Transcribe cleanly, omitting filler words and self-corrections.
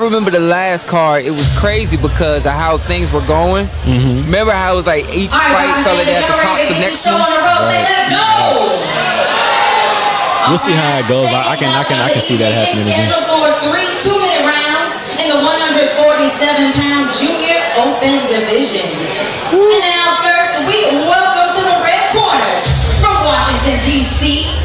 remember the last card. It was crazy because of how things were going. Remember how it was like each fight felt like they had to top the next one. We'll see how it goes. I can see that happening again. For 3 2-minute rounds in the 147-pound junior open division. And now first, we welcome to the red corner from Washington, D.C.,